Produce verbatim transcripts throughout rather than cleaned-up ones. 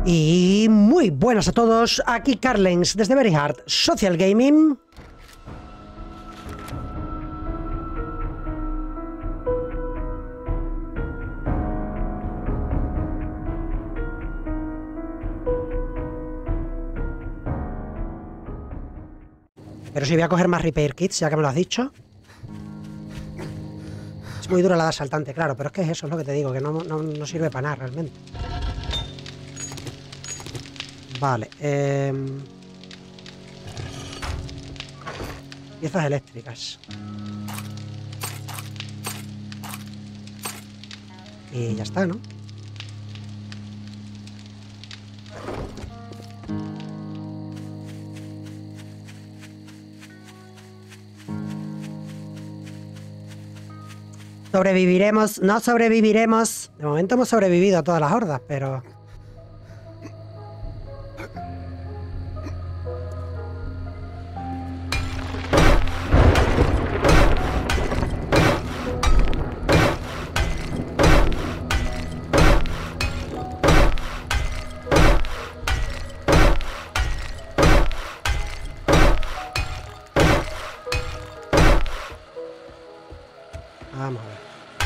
Y muy buenas a todos, aquí Carlens desde Very Hard Social Gaming. Pero sí voy a coger más repair kits, ya que me lo has dicho. Es muy dura la de asaltante, claro, pero es que eso es lo que te digo, que no, no, no sirve para nada realmente. Vale, eh... piezas eléctricas. Y ya está, ¿no? Sobreviviremos, no sobreviviremos. De momento hemos sobrevivido a todas las hordas, pero... Vamos a ver.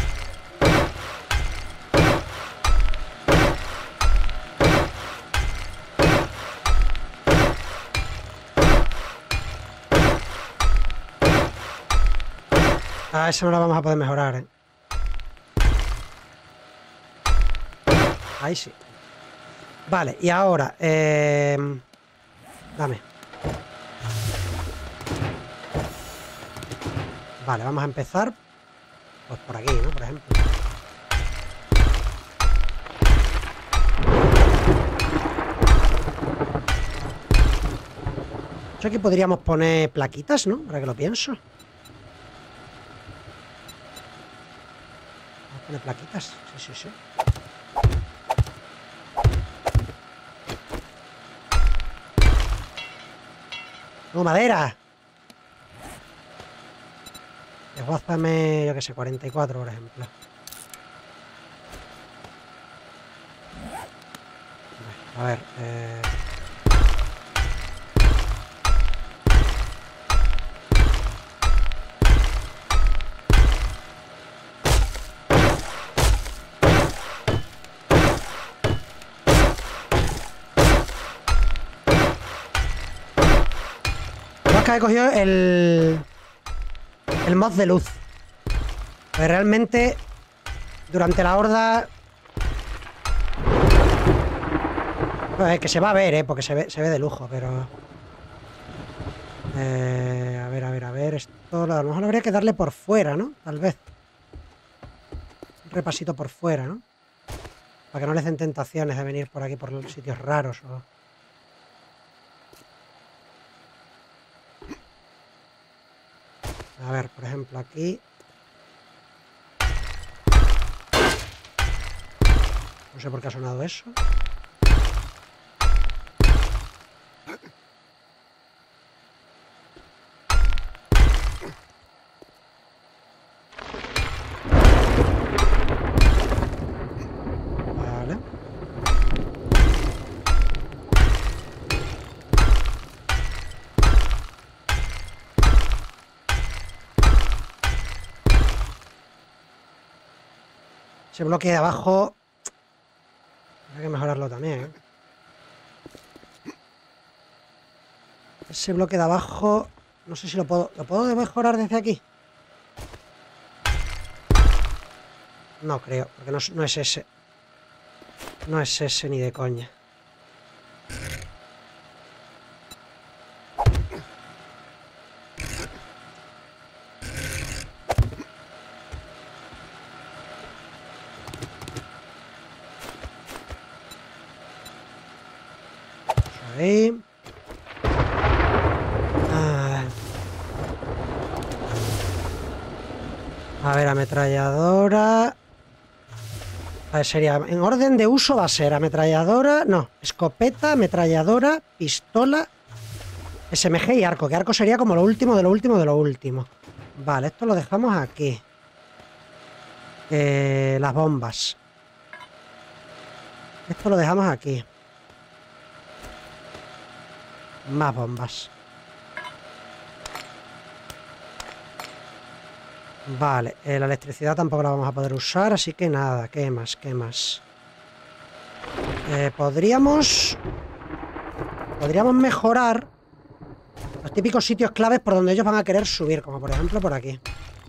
Ah, eso no lo vamos a poder mejorar, ¿eh? Ahí sí. Vale, y ahora... Eh... Dame. Vale, vamos a empezar... Pues por aquí, ¿no? Por ejemplo. Yo aquí podríamos poner plaquitas, ¿no? Ahora que lo pienso. Vamos a poner plaquitas. Sí, sí, sí. ¡Oh, madera! Desguázame, yo que sé, cuarenta y cuatro, por ejemplo. A ver, eh... he cogido el... el mod de luz. Pues realmente durante la horda pues que se va a ver, eh, porque se ve, se ve de lujo, pero eh, a ver, a ver, a ver, esto a lo mejor habría que darle por fuera, ¿no? Tal vez un repasito por fuera, ¿no? Para que no les den tentaciones de venir por aquí por sitios raros o... A ver, por ejemplo, aquí... No sé por qué ha sonado eso. Vale. Ese bloque de abajo hay que mejorarlo también, ¿eh? Ese bloque de abajo no sé si lo puedo... ¿Lo puedo mejorar desde aquí? No creo, porque no, no es ese. No es ese ni de coña. Ahí. Ah. A ver, ametralladora. A ver, sería, en orden de uso va a ser ametralladora, no, escopeta, ametralladora, pistola, S M G y arco, que arco sería como lo último de lo último de lo último. Vale, esto lo dejamos aquí. Eh, las bombas. Esto lo dejamos aquí. Más bombas. Vale, eh, la electricidad tampoco la vamos a poder usar, así que nada, ¿qué más? ¿Qué más? Eh, podríamos... Podríamos mejorar los típicos sitios claves por donde ellos van a querer subir, como por ejemplo por aquí.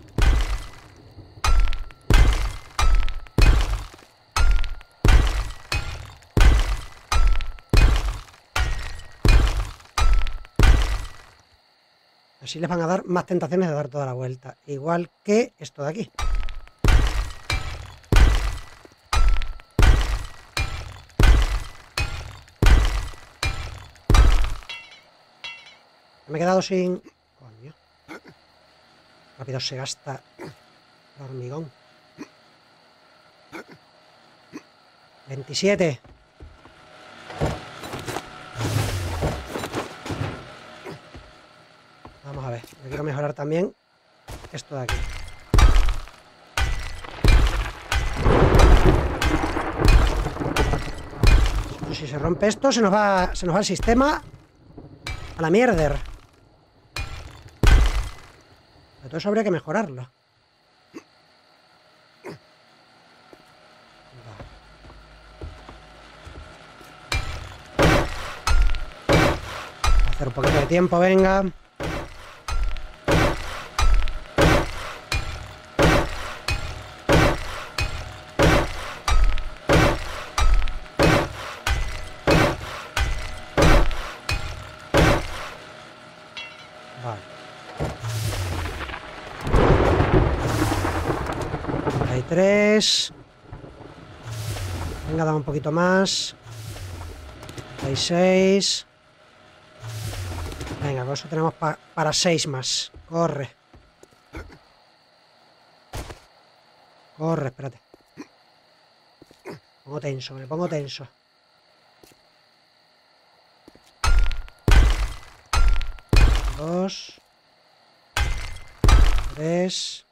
Así les van a dar más tentaciones de dar toda la vuelta. Igual que esto de aquí. Me he quedado sin... Coño. Rápido se gasta el hormigón. veintisiete. Vamos a ver. Yo quiero mejorar también esto de aquí. Si se rompe esto, se nos va, se nos va el sistema a la mierda. Pero todo eso habría que mejorarlo. Hacer un poquito de tiempo, venga. tres. Venga, dame un poquito más. Hay seis. Venga, con eso tenemos pa para seis más. Corre. Corre, espérate. Me pongo tenso, me pongo tenso. Dos. Tres.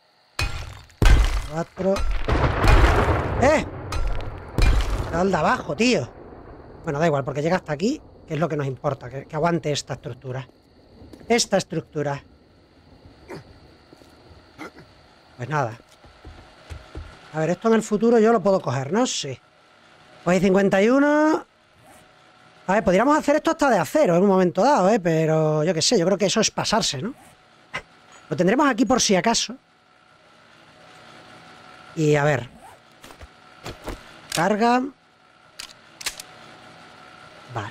Cuatro. ¡Eh! Al de abajo, tío. Bueno, da igual, porque llega hasta aquí, que es lo que nos importa, que, que aguante esta estructura. Esta estructura. Pues nada. A ver, esto en el futuro yo lo puedo coger, ¿no? Sí. Pues hay cincuenta y uno. A ver, podríamos hacer esto hasta de acero en un momento dado, ¿eh? Pero yo qué sé, yo creo que eso es pasarse, ¿no? Lo tendremos aquí por si acaso. Y a ver. Carga. Vale.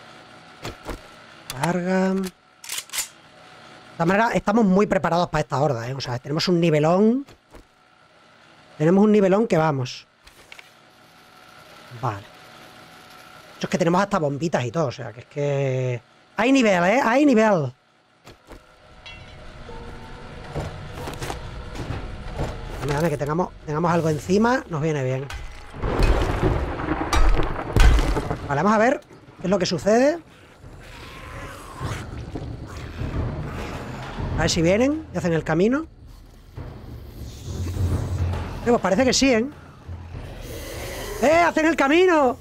Carga. De todas maneras, estamos muy preparados para esta horda, ¿eh? O sea, tenemos un nivelón. Tenemos un nivelón que vamos. Vale. Eso es que tenemos hasta bombitas y todo, o sea, que es que... Hay nivel, ¿eh? Hay nivel. Dame, que tengamos, tengamos algo encima, nos viene bien. Vale, vamos a ver qué es lo que sucede. A ver si vienen y hacen el camino. Eh, pues parece que sí, ¿eh? ¡Eh! ¡Hacen el camino!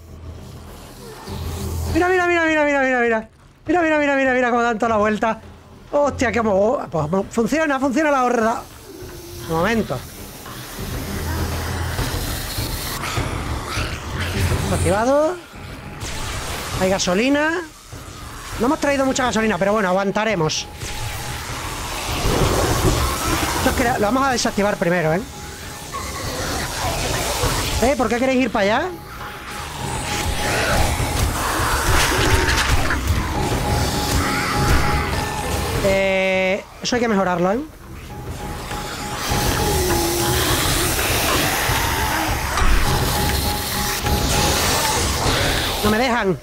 Mira, mira, mira, mira, mira, mira, mira. Mira, mira, mira, mira, mira cómo dan toda la vuelta. Hostia, qué mo... Pues funciona, funciona la horda. Un momento. Activado. Hay gasolina. No hemos traído mucha gasolina, pero bueno, aguantaremos. Esto es que lo vamos a desactivar primero, ¿eh? ¿Eh? ¿Por qué queréis ir para allá? Eh, eso hay que mejorarlo, ¿eh? No me dejan.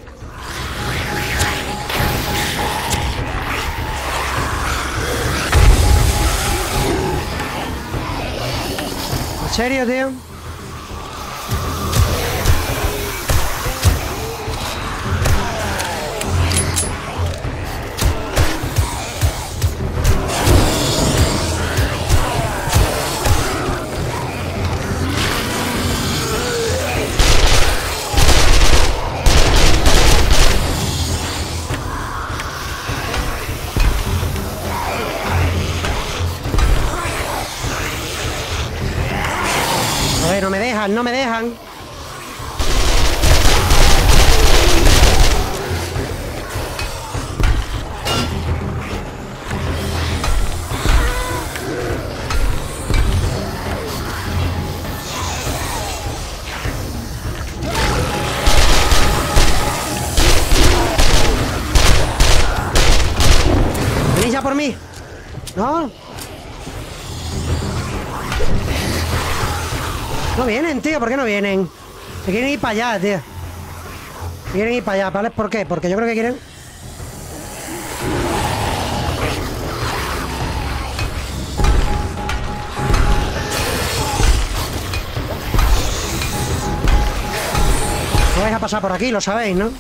¿En serio, tío? dejan. ¿Venís ya por mí? ¿No? No vienen, tío, ¿por qué no vienen? Se quieren ir para allá, tío. Se quieren ir para allá, ¿vale? ¿Por qué? Porque yo creo que quieren... No vais a pasar por aquí, lo sabéis, ¿no?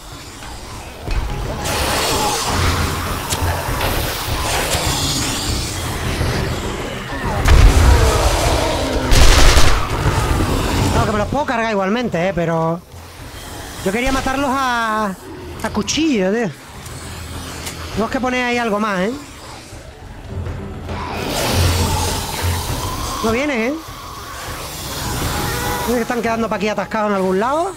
Que me los puedo cargar igualmente, eh, pero... Yo quería matarlos a... A cuchillo, tío. Tenemos que poner ahí algo más, ¿eh? No vienen, ¿eh? ¿No están quedando para aquí atascados en algún lado?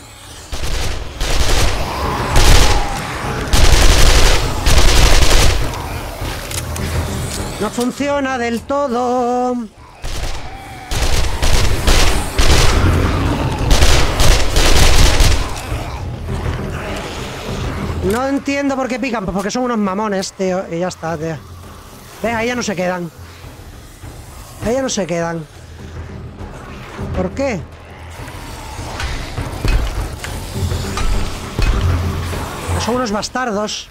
No funciona del todo. No entiendo por qué pican, pues porque son unos mamones, tío. Y ya está, tío. ¿Ves? Ahí ya no se quedan. Ahí ya no se quedan. ¿Por qué? Son unos bastardos.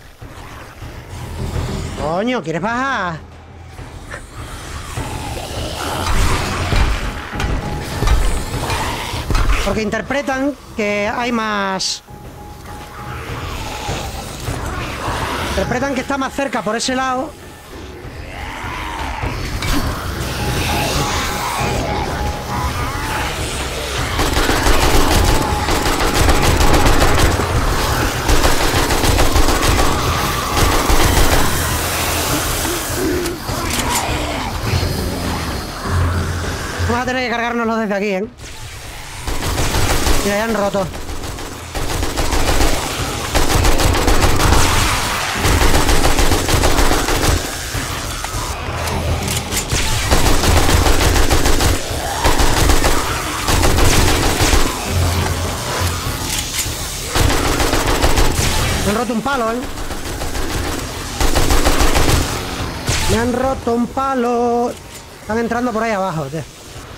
Coño, ¿quieres bajar? Porque interpretan que hay más... Interpretan que está más cerca por ese lado. Vamos a tener que cargárnoslo desde aquí, ¿eh? Mira, ya han roto. Me han roto un palo, ¿eh? Me han roto un palo. Están entrando por ahí abajo, tío.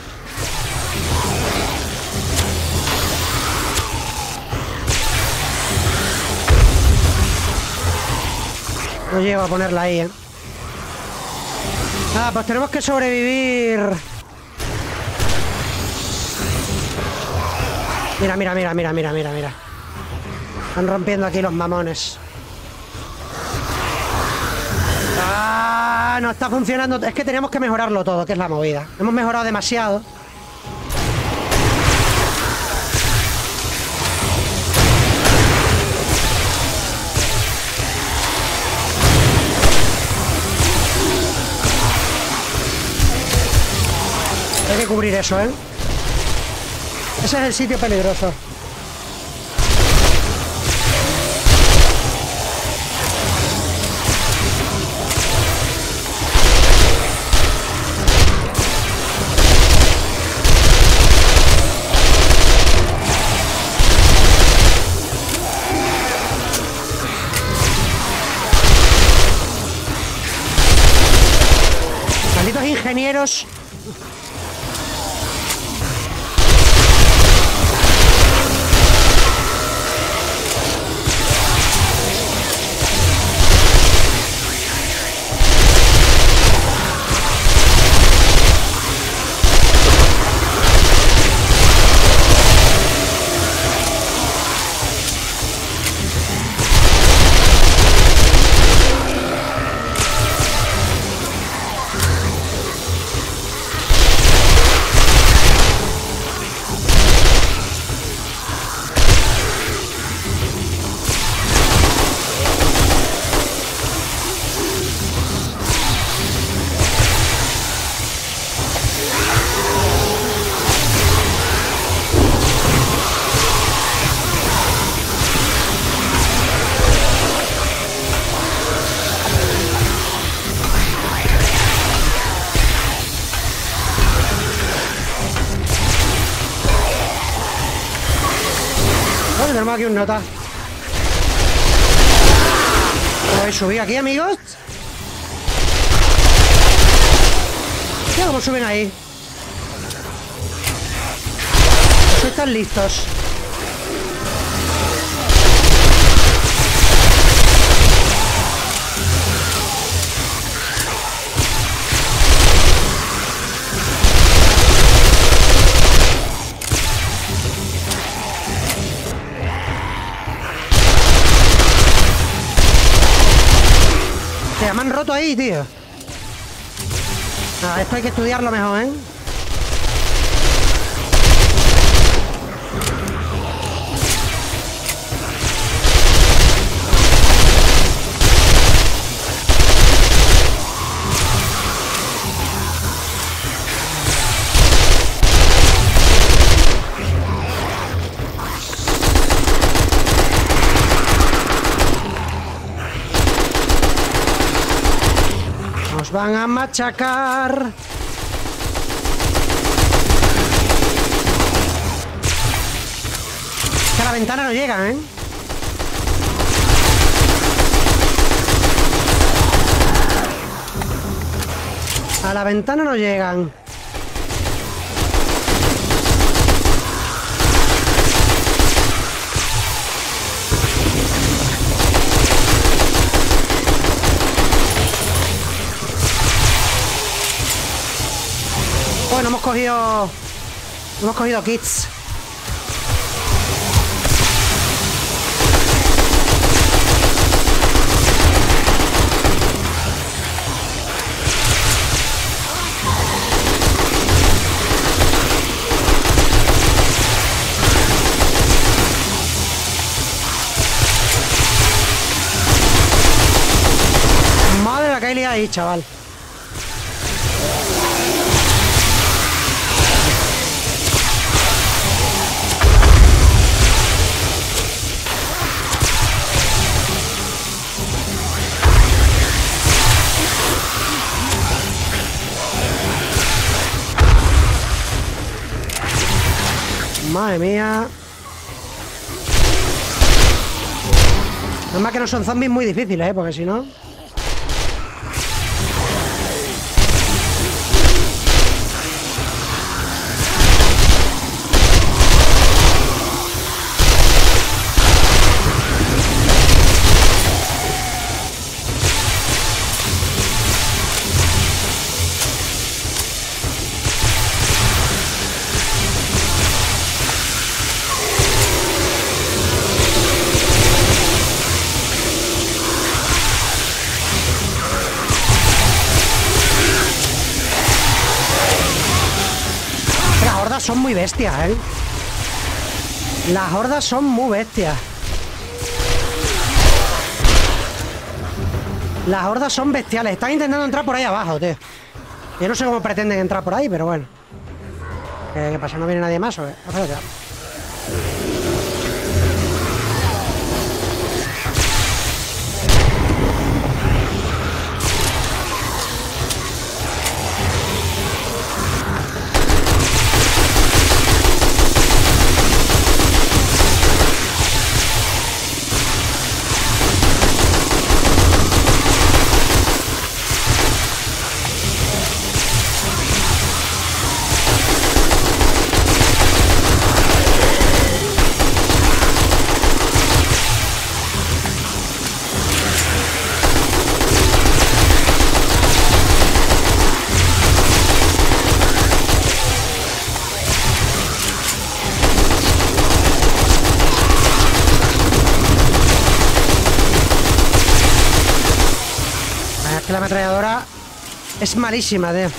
No llego a ponerla ahí, ¿eh? Ah, pues tenemos que sobrevivir. Mira, mira, mira, mira, mira, mira, mira. Están rompiendo aquí los mamones. Ah, no está funcionando. Es que teníamos que mejorarlo todo, que es la movida. Hemos mejorado demasiado. Hay que cubrir eso, ¿eh? Ese es el sitio peligroso. Malditos ingenieros. Bueno, tenemos aquí un nota. Voy a subir aquí, amigos. Mira cómo suben ahí. No están listos. Se me han roto ahí, tío. Ah, esto hay que estudiarlo mejor, ¿eh? Nos van a machacar. Que a la ventana no llegan, ¿eh? A la ventana no llegan. Bueno, hemos cogido... Hemos cogido kits. Madre la que hay liada ahí, chaval. Madre mía. Además que no son zombies muy difíciles, ¿eh? Porque si no... Son muy bestias, ¿eh? Las hordas son muy bestias. Las hordas son bestiales. Están intentando entrar por ahí abajo, tío. Yo no sé cómo pretenden entrar por ahí, pero bueno. ¿Qué, qué pasa? ¿No viene nadie más o qué? Espérate. Que la ametralladora es malísima, tío.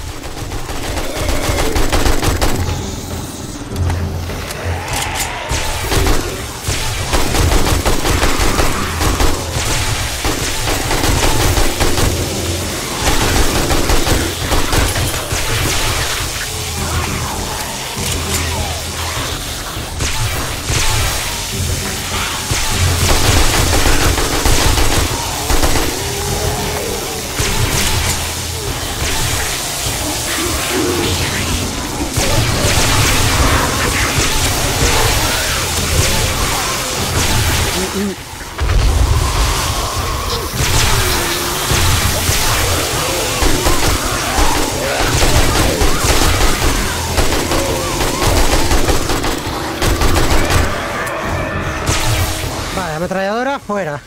ametralladora fuera.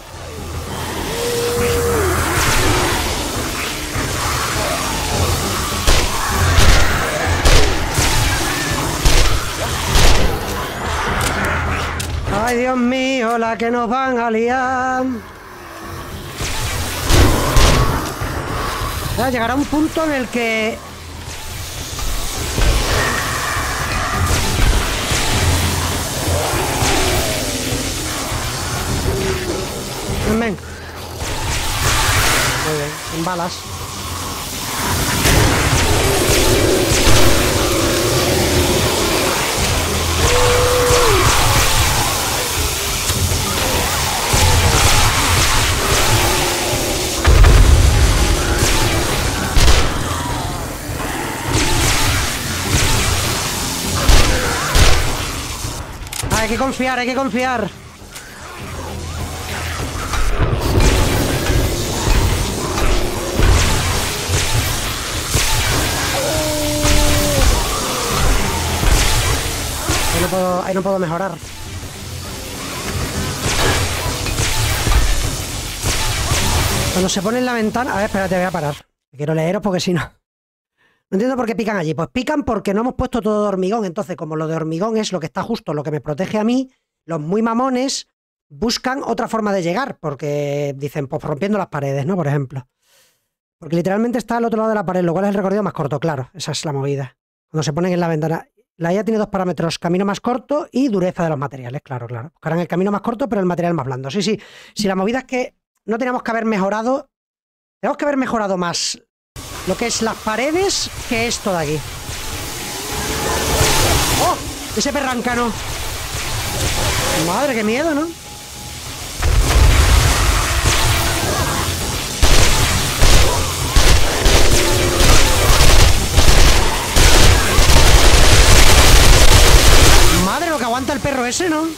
Ay, Dios mío, la que nos van a liar. Ya llegará un punto en el que... Ven, ven. Muy bien, sin balas. Hay que confiar, hay que confiar. Ahí no puedo, ahí no puedo mejorar. Cuando se pone en la ventana... A ver, espérate, voy a parar. Quiero leeros porque si no... No entiendo por qué pican allí. Pues pican porque no hemos puesto todo de hormigón. Entonces, como lo de hormigón es lo que está justo, lo que me protege a mí, los muy mamones buscan otra forma de llegar. Porque dicen, pues rompiendo las paredes, ¿no? Por ejemplo. Porque literalmente está al otro lado de la pared, lo cual es el recorrido más corto, claro. Esa es la movida. Cuando se ponen en la ventana. La I A tiene dos parámetros, camino más corto y dureza de los materiales, claro, claro. Buscarán el camino más corto, pero el material más blando. Sí, sí. Si la movida es que no teníamos que haber mejorado... Tenemos que haber mejorado más... lo que es las paredes, que esto de aquí. ¡Oh! Ese perrancano. Madre, qué miedo, ¿no? Madre, lo que aguanta el perro ese, ¿no?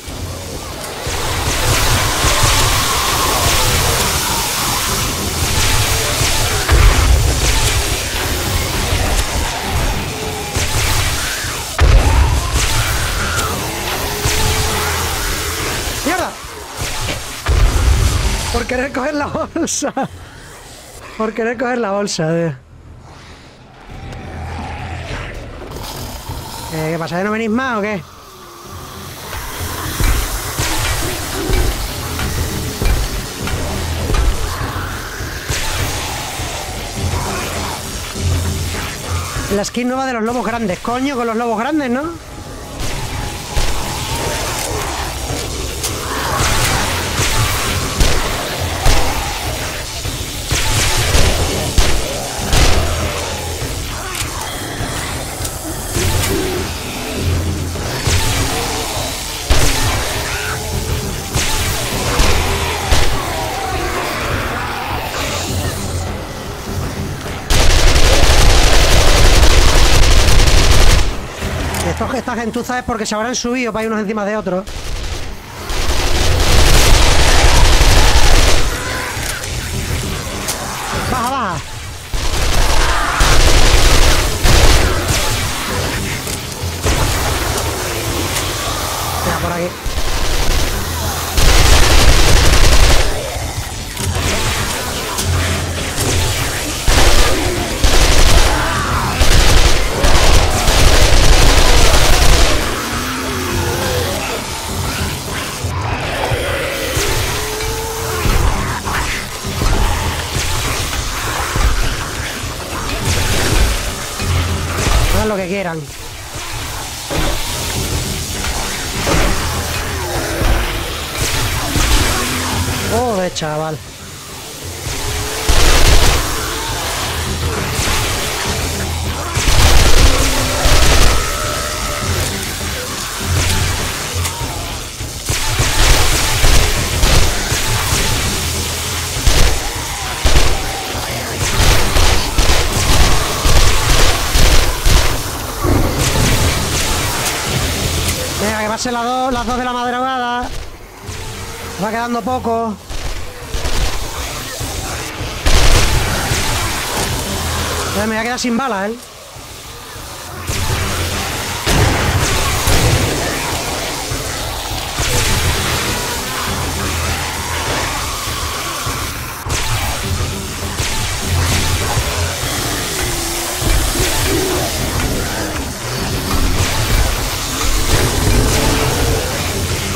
¡Mierda! Por querer coger la bolsa. Por querer coger la bolsa, tío. Eh, ¿Qué pasa? ¿Ya no venís más o qué? La skin nueva de los lobos grandes. Coño, con los lobos grandes, ¿no? Estas gentuzas es porque se habrán subido para ir unos encima de otros. Baja, baja. Mira, por aquí. Lo que quieran. Joder, chaval. Venga, que va a ser las dos, las dos de la madrugada. Va quedando poco. Me voy a quedar sin balas, ¿eh?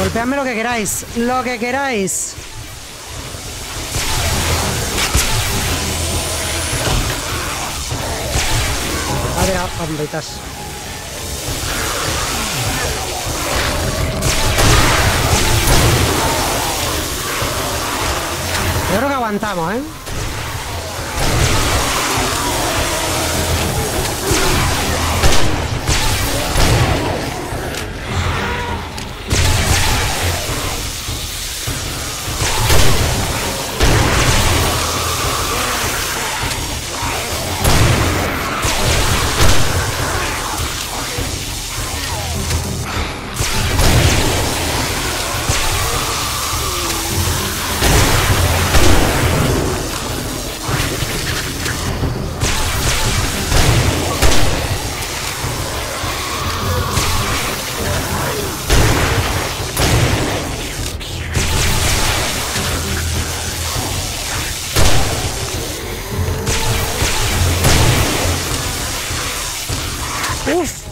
Golpeadme lo que queráis. Lo que queráis. A ver, bombitas. Yo creo que aguantamos, ¿eh? Uf.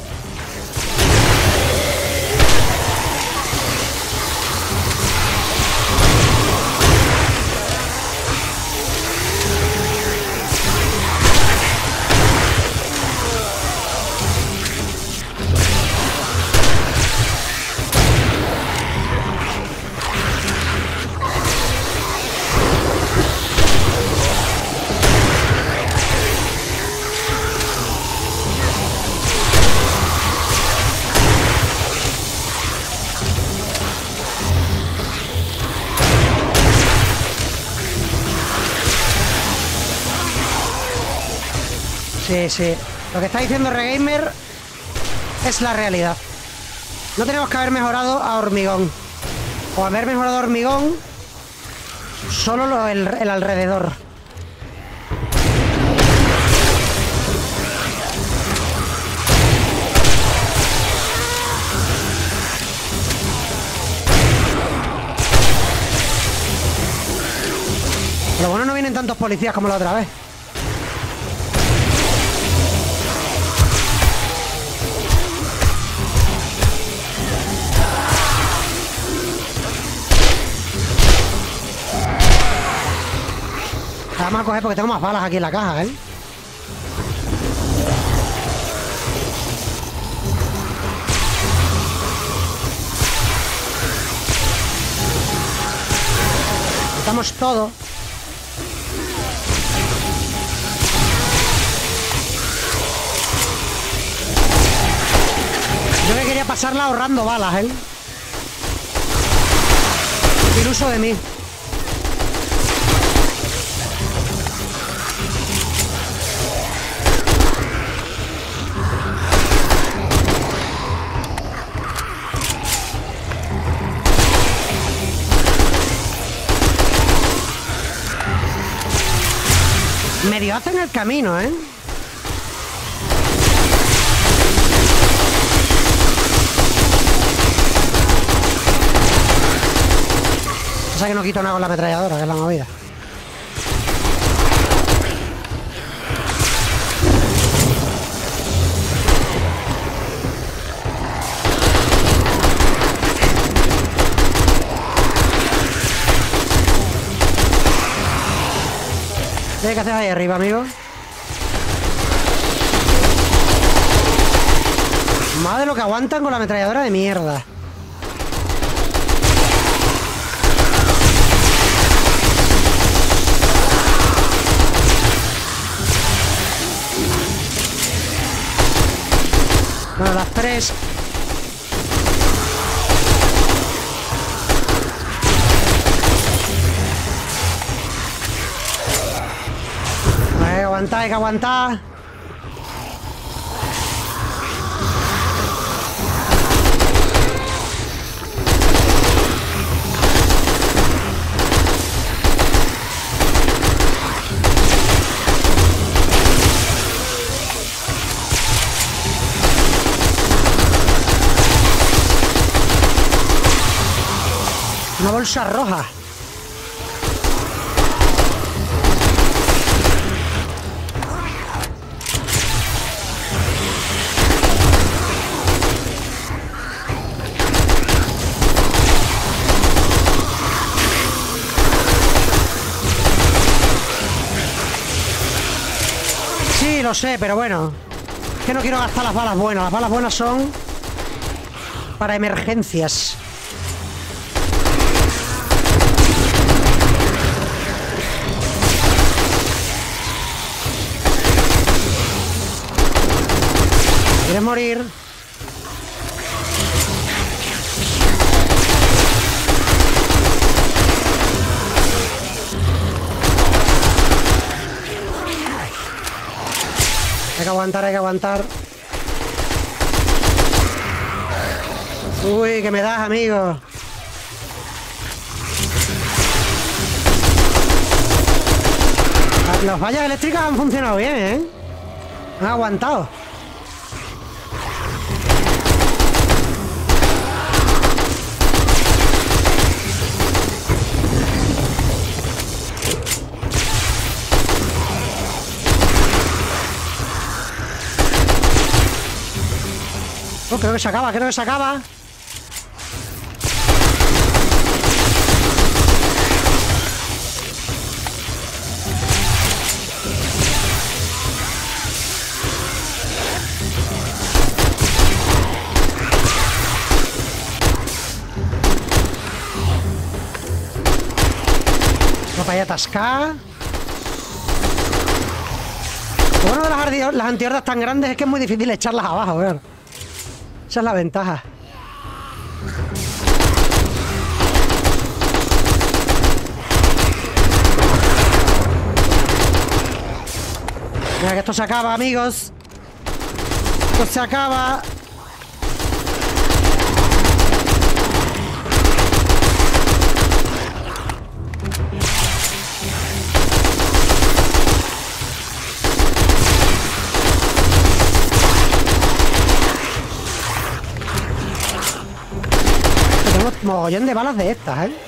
Sí, sí. Lo que está diciendo Regamer es la realidad. No tenemos que haber mejorado a hormigón. O haber mejorado a hormigón solo lo, el, el alrededor. Lo bueno, no vienen tantos policías como la otra vez. Vamos a coger porque tengo más balas aquí en la caja, ¿eh? Estamos todo. Yo que quería pasarla ahorrando balas, ¿eh? Sin uso de mí. Medio hacen el camino, ¿eh? O sea que no quito nada con la ametralladora, que es la movida. ¿Qué haces ahí arriba, amigo? Madre lo que aguantan con la ametralladora de mierda. Bueno, las tres. Hay que aguantar, hay que aguantar. Una bolsa roja. lo sé, pero bueno. Es que no quiero gastar las balas buenas. Las balas buenas son para emergencias. ¿Quieres morir? Hay que aguantar, hay que aguantar. Uy, que me das, amigo. Las vallas eléctricas han funcionado bien, ¿eh? Han aguantado. Oh, creo que se acaba, creo que se acaba. No vaya a atascar. Lo bueno de las, ardi- las antihordas tan grandes es que es muy difícil echarlas abajo, ver. Esa es la ventaja. Mira que esto se acaba, amigos. Esto se acaba. Tengo mogollón de balas de estas, ¿eh?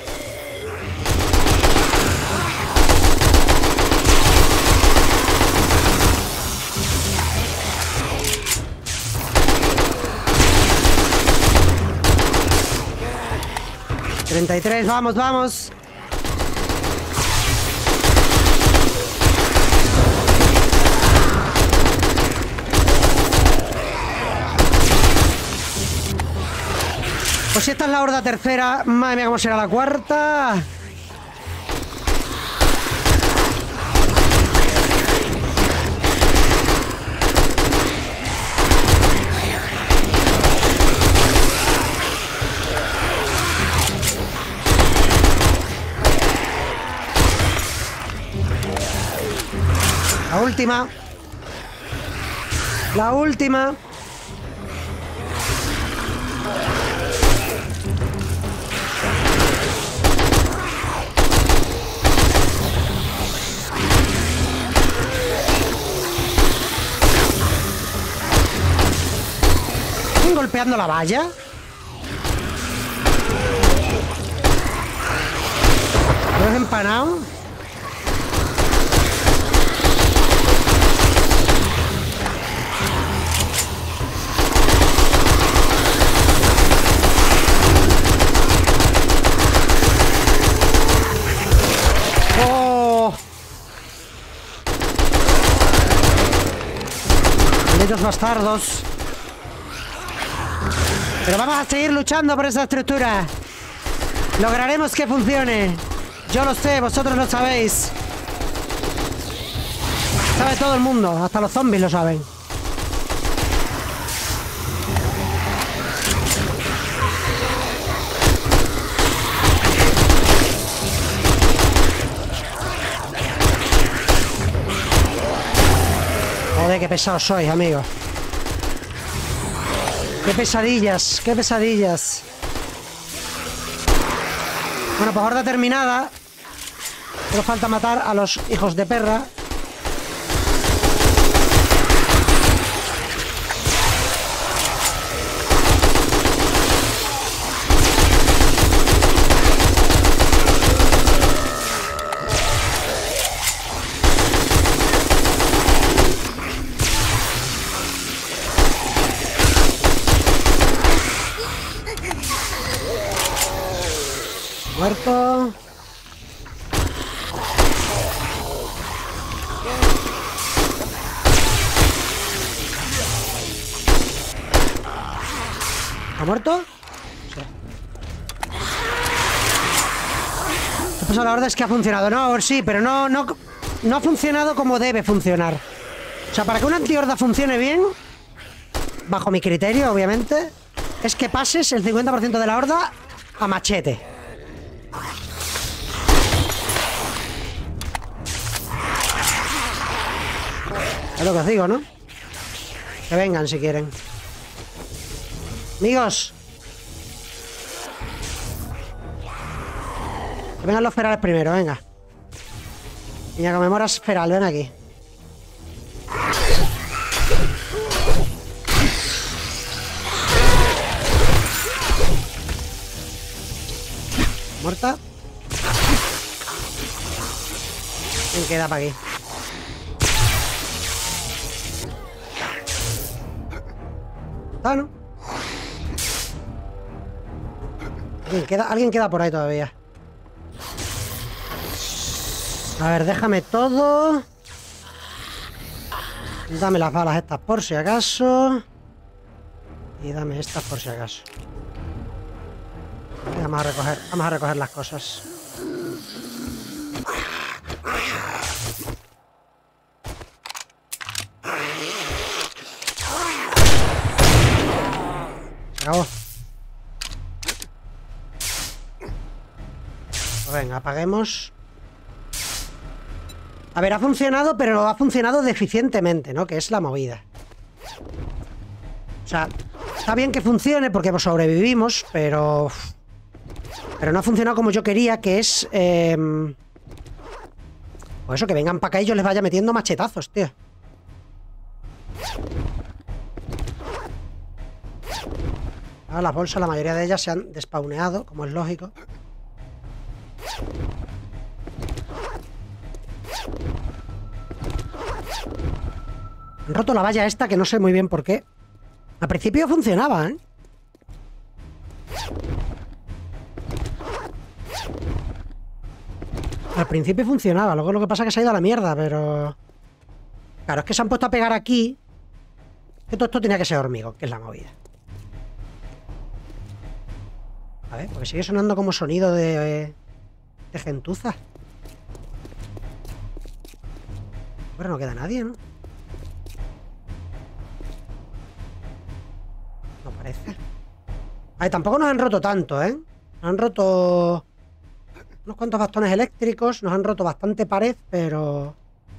treinta y tres, vamos, vamos. Pues si esta es la horda tercera, madre mía, ¿cómo será la cuarta? La última. La última. ¿Están golpeando la valla? ¿Lo has empanado? Malditos bastardos. Pero vamos a seguir luchando por esa estructura. Lograremos que funcione. Yo lo sé, vosotros lo sabéis. Sabe todo el mundo, hasta los zombies lo saben. Joder, qué pesados sois, amigos. Qué pesadillas, qué pesadillas. Bueno, pues horda terminada. Solo falta matar a los hijos de perra. Muerto. ¿Ha muerto? Sí. ¿Qué pasa? La verdad es que ha funcionado. No, sí, pero no, no, no ha funcionado como debe funcionar. O sea, para que una antihorda funcione bien, bajo mi criterio, obviamente, es que pases el cincuenta por ciento de la horda a machete. Es lo que os digo, ¿no? Que vengan si quieren. Amigos. Que vengan los ferales primero, venga. Niña, conmemoras feral, ven aquí. Muerta. ¿Quién queda para aquí? Ah, ¿no? ¿Alguien queda, alguien queda por ahí todavía. A ver, déjame todo. Dame las balas estas por si acaso. Y dame estas por si acaso. Vamos a recoger, vamos a recoger las cosas. Se acabó. Pues venga, apaguemos. A ver, ha funcionado, pero ha funcionado deficientemente, ¿no? Que es la movida. O sea, está bien que funcione porque pues, sobrevivimos, pero... Pero no ha funcionado como yo quería, que es... Eh... Pues eso, que vengan para acá y yo les vaya metiendo machetazos, tío. Ahora las bolsas, la mayoría de ellas se han despawneado, como es lógico. Han roto la valla esta, que no sé muy bien por qué. Al principio funcionaba, ¿eh? Al principio funcionaba, luego lo que pasa es que se ha ido a la mierda, pero... Claro, es que se han puesto a pegar aquí. Que todo esto tenía que ser hormigón, que es la movida. A ver, porque sigue sonando como sonido de... de gentuza. Pero no queda nadie, ¿no? No parece. A ver, tampoco nos han roto tanto, ¿eh? Nos han roto... unos cuantos bastones eléctricos, nos han roto bastante pared, pero...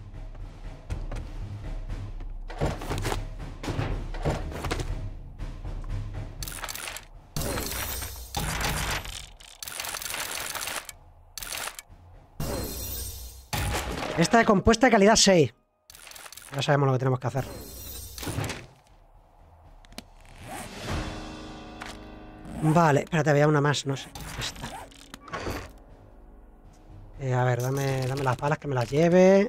Esta de compuesta de calidad seis. Ya sabemos lo que tenemos que hacer. Vale, espérate, había una más, no sé. Esta. Eh, a ver, dame, dame las balas, que me las lleve.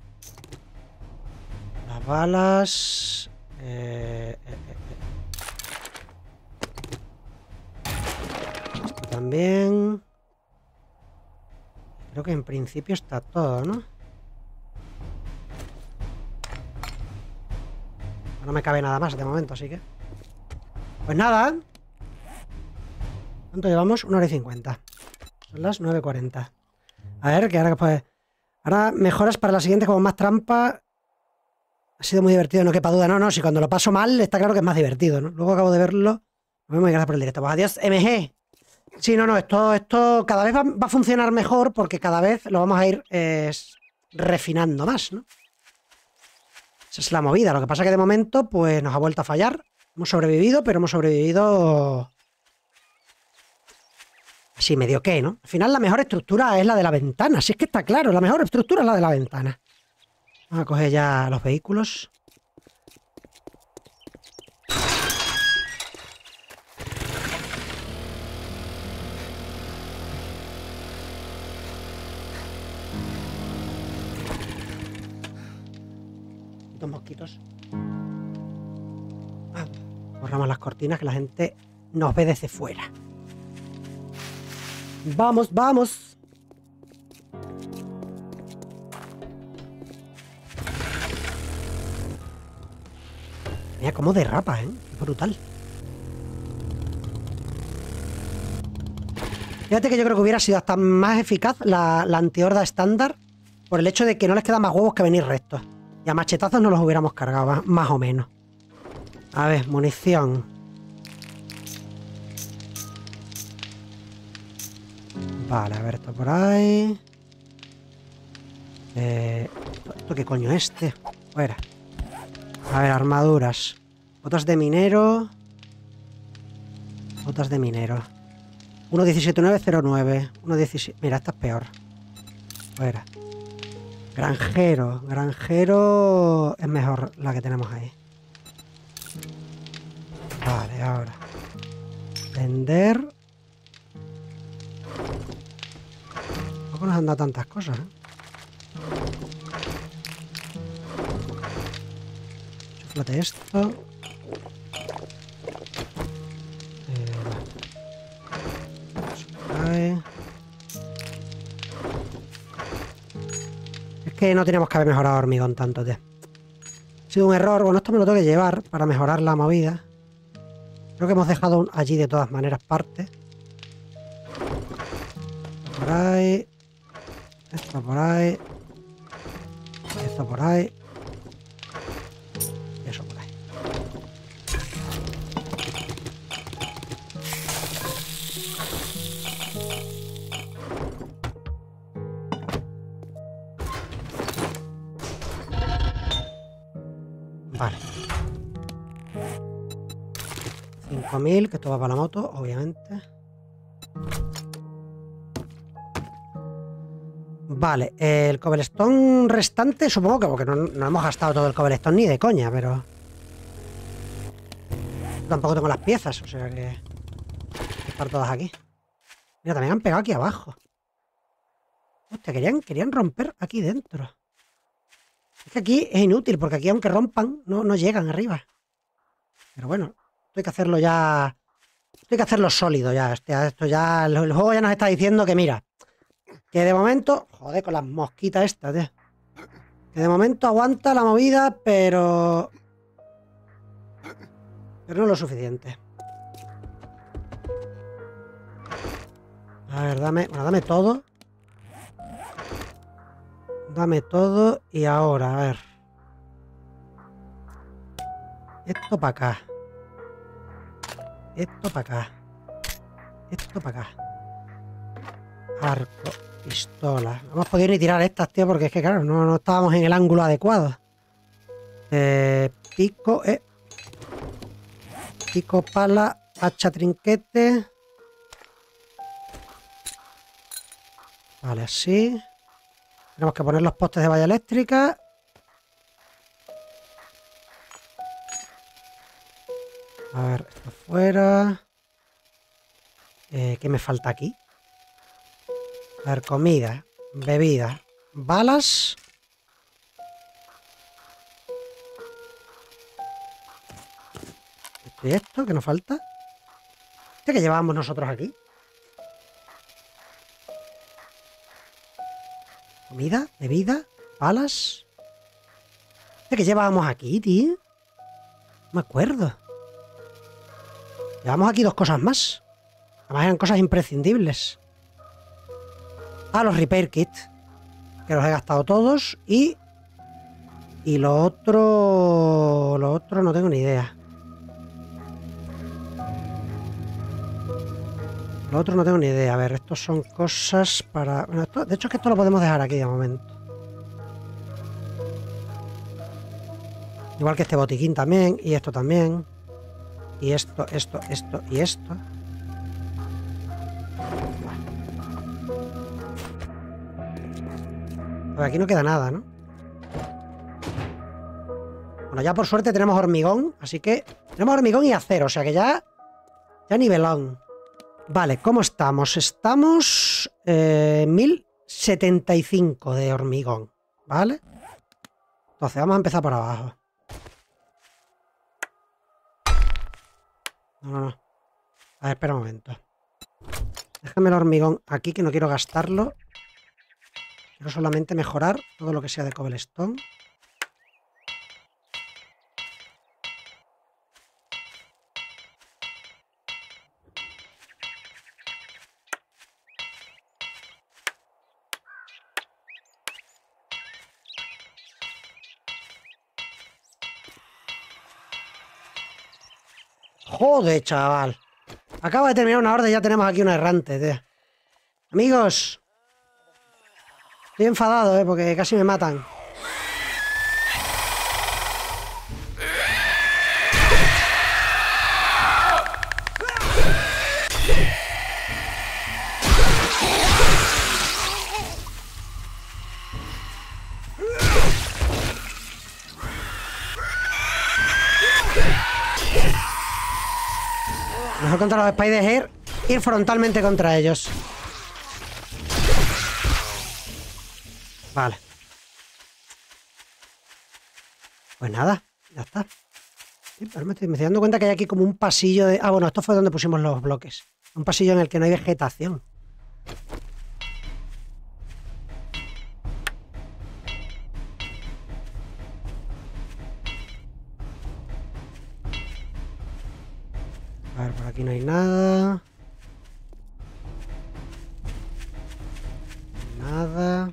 Las balas... Eh, eh, eh. Esto también... Creo que en principio está todo, ¿no? No me cabe nada más de momento, así que... Pues nada. ¿Cuánto llevamos? una hora y cincuenta. Son las nueve cuarenta. A ver, que ahora pues... Ahora mejoras para la siguiente como más trampa. Ha sido muy divertido, no quepa duda. No, no, si cuando lo paso mal está claro que es más divertido, ¿no? Luego acabo de verlo. Nos vemos y gracias por el directo. Pues adiós, M G. Sí, no, no, esto, esto cada vez va, va a funcionar mejor porque cada vez lo vamos a ir eh, refinando más, ¿no? Esa es la movida. Lo que pasa es que de momento pues nos ha vuelto a fallar. Hemos sobrevivido, pero hemos sobrevivido... Así medio que, ¿no? Al final la mejor estructura es la de la ventana. Si es que está claro, la mejor estructura es la de la ventana. Vamos a coger ya los vehículos. Dos mosquitos. Ah, borramos las cortinas que la gente nos ve desde fuera. Vamos, vamos. Mira cómo derrapa, ¿eh? Es brutal. Fíjate que yo creo que hubiera sido hasta más eficaz la, la antihorda estándar por el hecho de que no les quedan más huevos que venir rectos. Y a machetazos no los hubiéramos cargado, más, más o menos. A ver, munición. Vale, a ver, esto por ahí. Eh, ¿Esto qué coño es este? Fuera. A ver, armaduras. Botas de minero. Botas de minero. uno diecisiete nueve cero nueve. uno diecisiete. Mira, esta es peor. Fuera. Granjero. Granjero es mejor la que tenemos ahí. Vale, ahora. Vender. Tampoco nos han dado tantas cosas, ¿eh? Chúflate esto. Eh, es que no teníamos que haber mejorado hormigón tanto, tío. Ha sido un error. Bueno, esto me lo tengo que llevar para mejorar la movida. Creo que hemos dejado allí de todas maneras parte. Por ahí. Esto por ahí. Esto por ahí. Y eso por ahí. Vale. cinco mil, que esto va para la moto, obviamente. Vale, el cobblestone restante, supongo que porque no, no hemos gastado todo el cobblestone ni de coña, pero... Tampoco tengo las piezas, o sea que... Están todas aquí. Mira, también han pegado aquí abajo. Hostia, querían, querían romper aquí dentro. Es que aquí es inútil, porque aquí aunque rompan, no, no llegan arriba. Pero bueno, esto hay que hacerlo ya... Esto hay que hacerlo sólido ya. Hostia, esto ya... El, el juego ya nos está diciendo que mira... Que de momento... Joder, con las mosquitas estas, tío. Que de momento aguanta la movida, pero... Pero no lo suficiente. A ver, dame... Bueno, dame todo. Dame todo. Y ahora, a ver. Esto para acá. Esto para acá. Esto para acá. Arco. Pistola. No hemos podido ni tirar estas, tío, porque es que, claro, no, no estábamos en el ángulo adecuado. Eh, pico, eh. Pico, pala, hacha, trinquete. Vale, así. Tenemos que poner los postes de valla eléctrica. A ver, esto fuera. Eh, ¿Qué me falta aquí? A ver, comida, bebida, balas. ¿Y esto? ¿Qué nos falta? ¿Este que llevábamos nosotros aquí? Comida, bebida, balas. ¿Este que llevábamos aquí, tío? No me acuerdo. Llevamos aquí dos cosas más. Además eran cosas imprescindibles. Ah, los repair kits. Que los he gastado todos. Y... Y lo otro... Lo otro no tengo ni idea. Lo otro no tengo ni idea. A ver, estos son cosas para... Bueno, esto... De hecho es que esto lo podemos dejar aquí de momento. Igual que este botiquín también. Y esto también. Y esto, esto, esto y esto. Pues aquí no queda nada, ¿no? Bueno, ya por suerte tenemos hormigón, así que... Tenemos hormigón y acero, o sea que ya... Ya nivelón. Vale, ¿cómo estamos? Estamos... Eh, mil setenta y cinco de hormigón, ¿vale? Entonces, vamos a empezar por abajo. No, no, no. A ver, espera un momento. Déjame el hormigón aquí, que no quiero gastarlo. Quiero solamente mejorar todo lo que sea de cobblestone. Joder, chaval. Acabo de terminar una horda y ya tenemos aquí una errante, tío. Amigos. Estoy enfadado, eh, porque casi me matan. Mejor contra los Spider-Hair, ir frontalmente contra ellos. Vale. Pues nada, ya está. Sí, pero me estoy, me estoy dando cuenta que hay aquí como un pasillo de... Ah, bueno, esto fue donde pusimos los bloques. Un pasillo en el que no hay vegetación. A ver, por aquí no hay nada. Nada.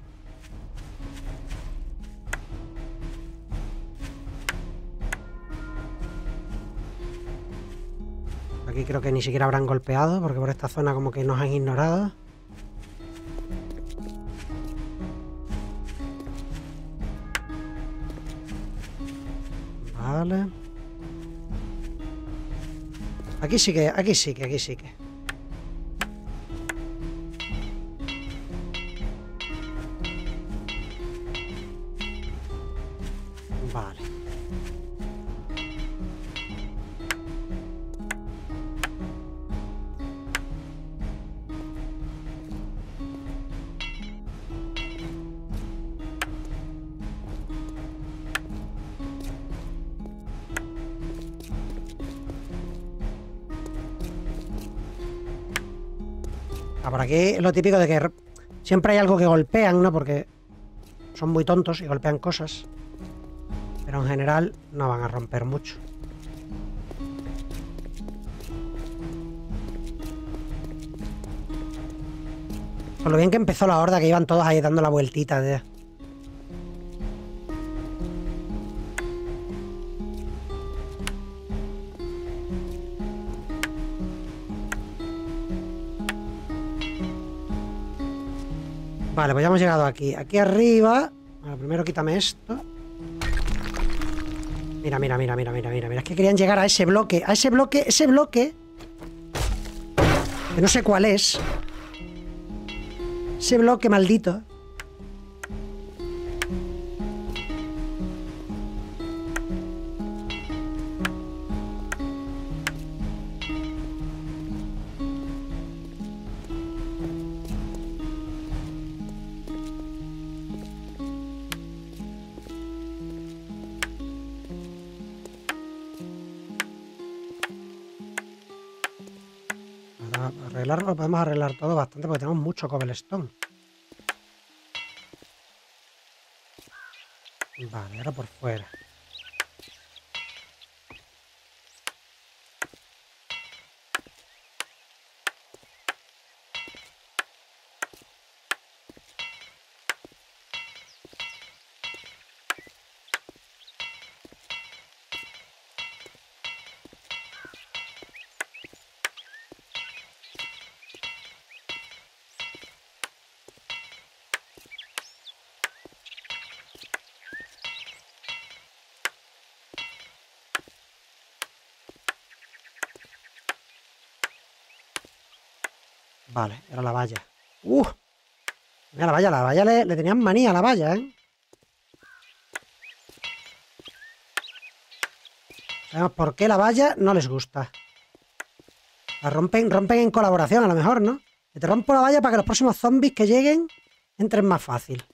Aquí creo que ni siquiera habrán golpeado, porque por esta zona como que nos han ignorado. Vale. Aquí sí que, aquí sí que, aquí sí que. Vale. Ah, por aquí es lo típico de que siempre hay algo que golpean, ¿no? Porque son muy tontos y golpean cosas. Pero en general no van a romper mucho. Con lo bien que empezó la horda, que iban todos ahí dando la vueltita, tío. Vale, pues ya hemos llegado aquí. Aquí arriba... Bueno, primero quítame esto. Mira, mira, mira, mira, mira, mira, mira. Es que querían llegar a ese bloque. A ese bloque, ese bloque... Que no sé cuál es. Ese bloque maldito. Arreglarlo, podemos arreglar todo bastante porque tenemos mucho cobblestone. Vale, ahora por fuera. Vale, era la valla. ¡Uh! Mira la valla, la valla le, le tenían manía a la valla, ¿eh? Sabemos por qué la valla no les gusta. La rompen, rompen en colaboración, a lo mejor, ¿no? Que te rompo la valla para que los próximos zombies que lleguen entren más fácil.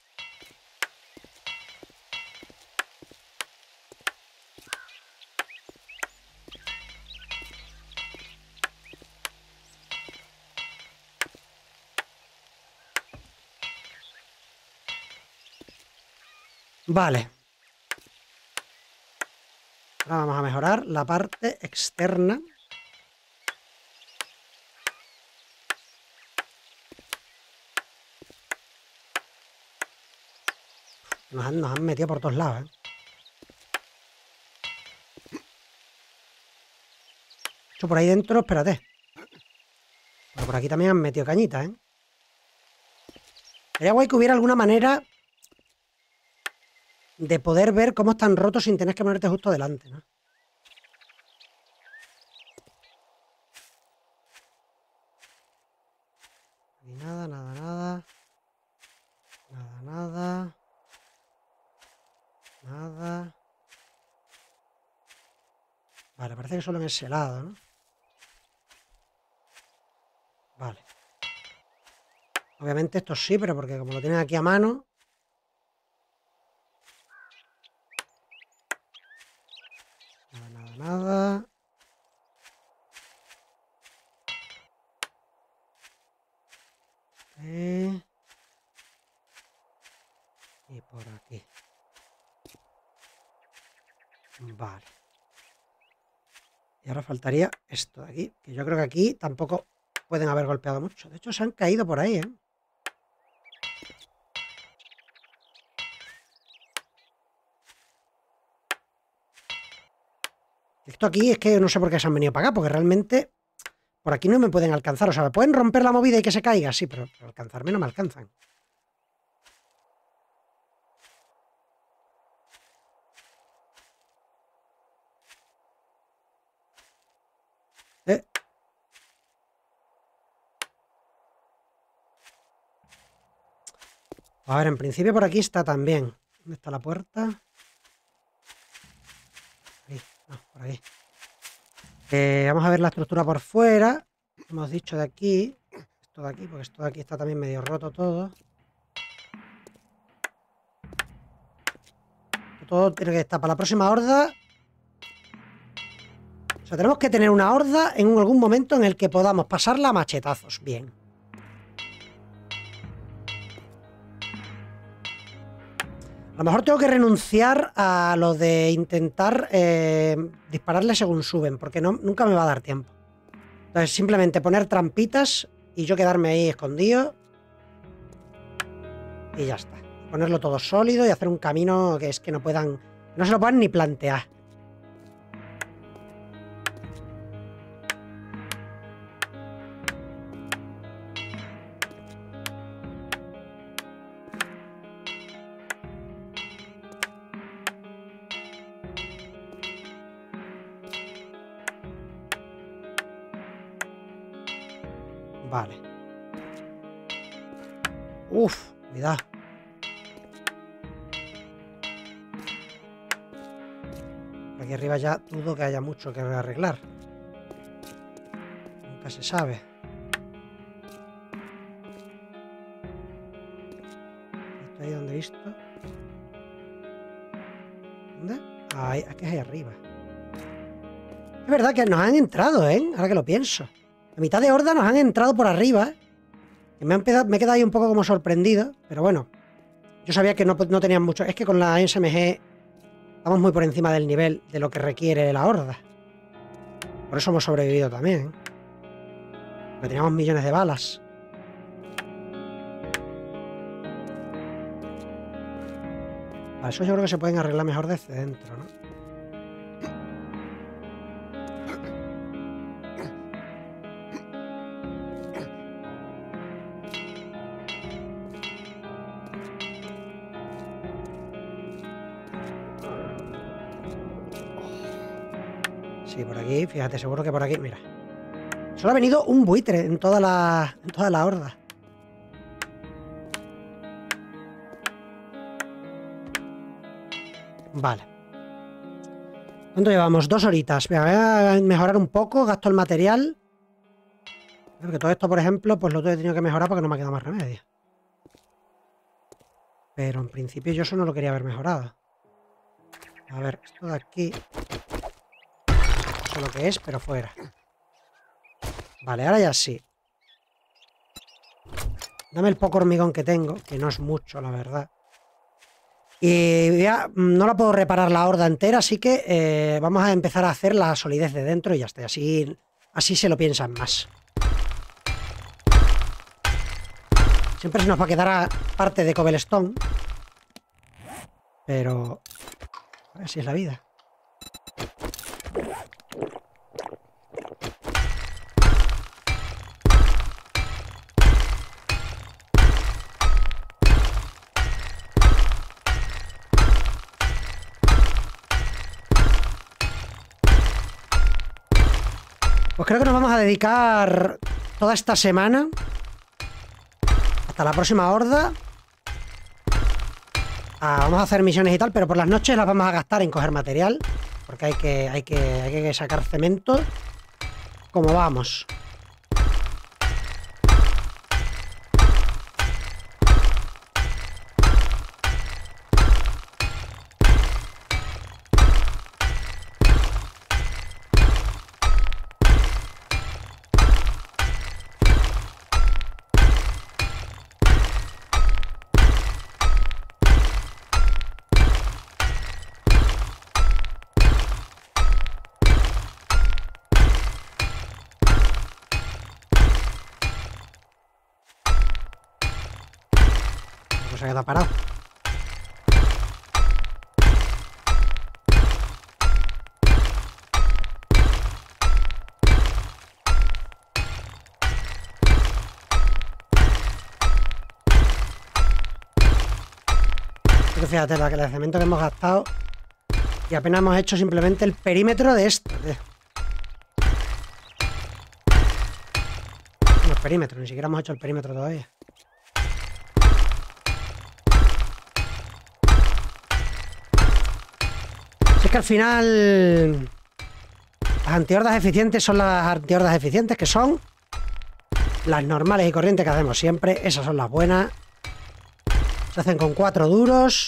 Vale. Ahora vamos a mejorar la parte externa. Nos han, nos han metido por todos lados, ¿eh? Esto por ahí dentro, espérate. Pero por aquí también han metido cañita, ¿eh? Sería guay que hubiera alguna manera de poder ver cómo están rotos sin tener que ponerte justo delante, ¿no? Y nada, nada, nada. Nada, nada. Nada. Vale, parece que solo en ese lado, ¿no? Vale. Obviamente esto sí, pero porque como lo tienen aquí a mano... Nada, nada, nada. Eh... Y por aquí. Vale. Y ahora faltaría esto de aquí, que yo creo que aquí tampoco pueden haber golpeado mucho. De hecho, se han caído por ahí, ¿eh? Esto aquí es que no sé por qué se han venido para acá, porque realmente por aquí no me pueden alcanzar. O sea, me pueden romper la movida y que se caiga, sí, pero para alcanzarme no me alcanzan. ¿Eh? A ver, en principio por aquí está también. ¿Dónde está la puerta? Ahí, no, por ahí. Eh, vamos a ver la estructura por fuera. Hemos dicho de aquí. Esto de aquí, porque esto de aquí está también medio roto todo. Todo tiene que estar para la próxima horda. O sea, tenemos que tener una horda en algún momento en el que podamos pasarla a machetazos. Bien. A lo mejor tengo que renunciar a lo de intentar eh, dispararle según suben, porque no, nunca me va a dar tiempo. Entonces, simplemente poner trampitas y yo quedarme ahí escondido. Y ya está. Ponerlo todo sólido y hacer un camino que es que no puedan... No se lo puedan ni plantear. Vale. Uf, cuidado. Aquí arriba ya dudo que haya mucho que arreglar. Nunca se sabe. ¿Esto ahí donde he visto? ¿Dónde? Ahí, aquí es ahí arriba. Es verdad que nos han entrado, ¿eh? Ahora que lo pienso. A mitad de horda nos han entrado por arriba. Que me, han pedado, me he quedado ahí un poco como sorprendido. Pero bueno. Yo sabía que no, no tenían mucho. Es que con la S M G estamos muy por encima del nivel de lo que requiere la horda. Por eso hemos sobrevivido también. Porque teníamos millones de balas. Para eso yo creo que se pueden arreglar mejor desde dentro, ¿no? Sí, por aquí, fíjate, seguro que por aquí, mira. Solo ha venido un buitre en toda la, en toda la horda. Vale. ¿Cuánto llevamos? Dos horitas. Voy a mejorar un poco, gasto el material. Porque todo esto, por ejemplo, pues lo he tenido que mejorar porque no me ha quedado más remedio. Pero en principio yo eso no lo quería haber mejorado. A ver, esto de aquí... No sé lo que es, pero fuera. Vale, ahora ya sí. Dame el poco hormigón que tengo, que no es mucho, la verdad. Y ya no la puedo reparar la horda entera, así que eh, vamos a empezar a hacer la solidez de dentro y ya está. Así, así se lo piensan más. Siempre se nos va a quedar a parte de cobblestone. Pero... así es la vida. Pues creo que nos vamos a dedicar toda esta semana, hasta la próxima horda, a, vamos a hacer misiones y tal, pero por las noches las vamos a gastar en coger material, porque hay que, hay que, hay que sacar cemento como vamos. Se queda parado. Pero fíjate, la que el cemento que hemos gastado y apenas hemos hecho simplemente el perímetro de esto. Tío. No es perímetro, ni siquiera hemos hecho el perímetro todavía. Es que al final las antihordas eficientes son las antihordas eficientes, que son las normales y corrientes que hacemos siempre. Esas son las buenas. Se hacen con cuatro duros.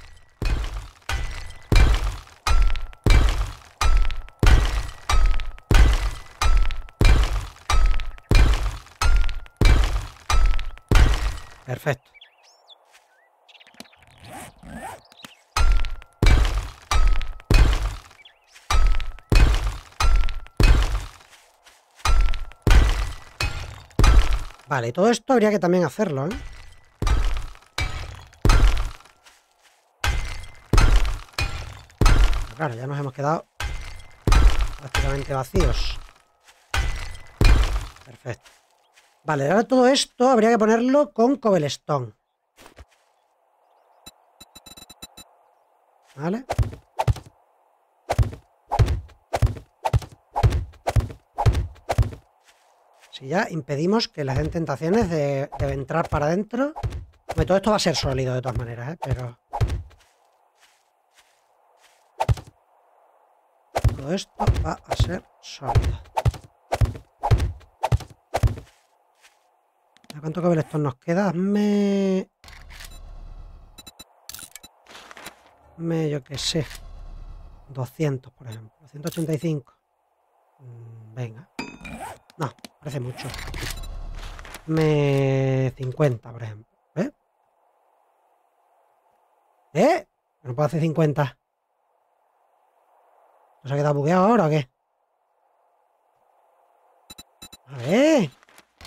Perfecto. Vale, todo esto habría que también hacerlo, ¿eh? Pero claro, ya nos hemos quedado prácticamente vacíos. Perfecto. Vale, ahora todo esto habría que ponerlo con cobblestone. Vale. Si ya impedimos que les den tentaciones de, de entrar para adentro. Hombre, todo esto va a ser sólido de todas maneras, ¿eh? Pero... todo esto va a ser sólido. ¿Cuánto cobblestone nos queda? Hazme... Hazme, yo qué sé. doscientos, por ejemplo. ciento ochenta y cinco. Mm, venga. No, parece mucho. Me cincuenta, por ejemplo. ¿Eh? ¿Eh? ¿No puedo hacer cincuenta? ¿No se ha quedado bugueado ahora o qué? A ver. ¿Qué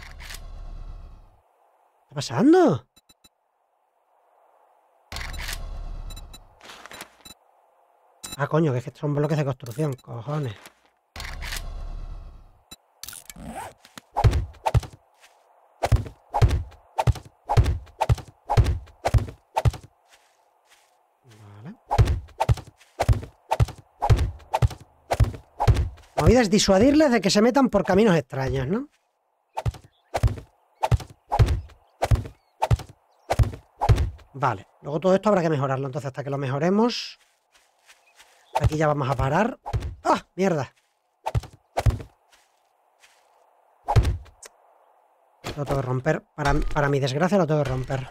está pasando? Ah, coño, que es que son bloques de construcción, cojones. La movida es disuadirles de que se metan por caminos extraños, ¿no? Vale, luego todo esto habrá que mejorarlo. Entonces, hasta que lo mejoremos, aquí ya vamos a parar. ¡Ah! ¡Mierda! Lo tengo que romper. Para, para mi desgracia lo tengo que romper.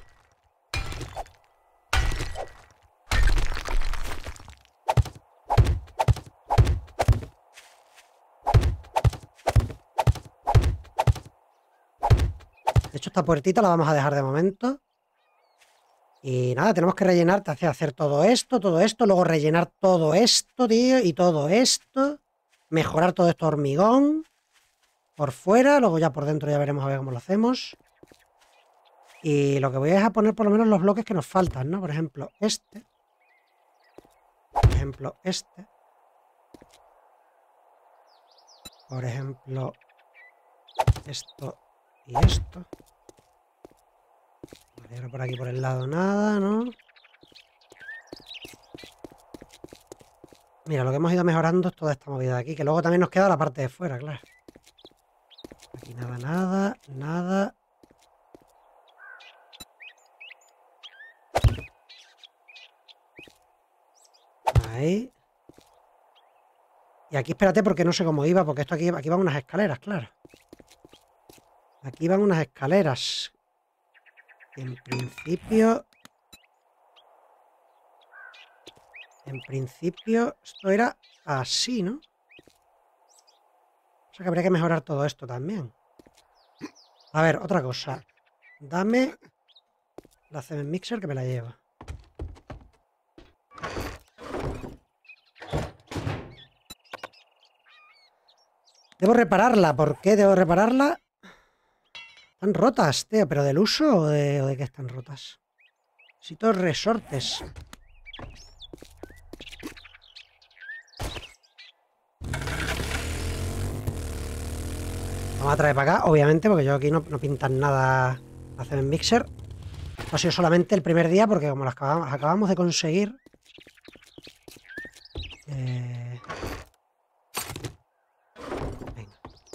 De hecho, esta puertita la vamos a dejar de momento. Y nada, tenemos que rellenar, te hace hacer todo esto, todo esto, luego rellenar todo esto, tío, y todo esto. Mejorar todo esto hormigón. Por fuera, luego ya por dentro ya veremos a ver cómo lo hacemos. Y lo que voy a es a poner por lo menos los bloques que nos faltan, ¿no? Por ejemplo, este. Por ejemplo, este. Por ejemplo, esto y esto. Vale, ahora por aquí por el lado nada, ¿no? Mira, lo que hemos ido mejorando es toda esta movida de aquí, que luego también nos queda la parte de fuera, claro. Aquí nada, nada, nada. Ahí. Y aquí espérate porque no sé cómo iba, porque esto aquí, aquí van unas escaleras, claro. Aquí van unas escaleras. En principio... En principio esto era así, ¿no? O sea que habría que mejorar todo esto también. A ver, otra cosa. Dame la Cement Mixer que me la lleva. Debo repararla. ¿Por qué debo repararla? Están rotas, tío. ¿Pero del uso o de, o de qué están rotas? Necesito resortes. Vamos a traer para acá, obviamente, porque yo aquí no, no pintan nada la Cement Mixer. Ha sido solamente el primer día, porque como las acabamos, acabamos de conseguir... Eh... Venga.